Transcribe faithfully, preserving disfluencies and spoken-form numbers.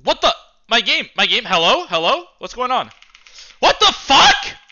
What the? My game, my game. Hello, hello. What's going on? What the fuck?